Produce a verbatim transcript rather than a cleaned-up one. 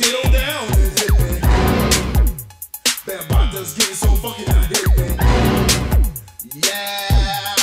get on down and hit me. Bambanda's getting so funky now, hit me. Yeah.